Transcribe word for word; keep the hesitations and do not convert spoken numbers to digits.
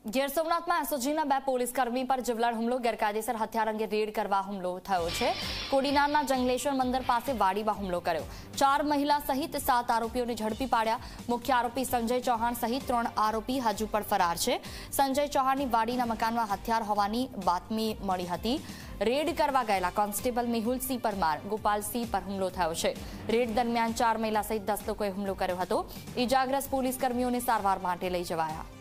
ગીર સોમનાથમાં એસઓજીના બે પોલીસકર્મી પર જીવલેણ હુમલો ગેરકાયદેસર હથિયાર અંગે રેડ કરવા હુમલો થયો છે। કોડીનારના જંગલેશ્વર મંદિર પાસે વાડીમાં હુમલો કર્યો। ચાર મહિલા સહિત સાત આરોપીઓને ઝડપી પાડ્યા। મુખ્ય આરોપી સંજય ચૌહાણ સહિત ત્રણ આરોપી હજુ પણ ફરાર છે। સંજય ચૌહાણની વાડીના મકાનમાં હથિયાર હોવાની બાતમી મળી હતી। રેડ કરવા ગયેલા કોન્સ્ટેબલ મેહુલસિંહ પરમાર ગોપાલસિંહ પર હુમલો થયો છે। રેડ દરમિયાન ચાર મહિલા સહિત દસ લોકોએ હુમલો કર્યો હતો। ઇજાગ્રસ્ત પોલીસકર્મીઓને સારવાર માટે લઈ જવાયા।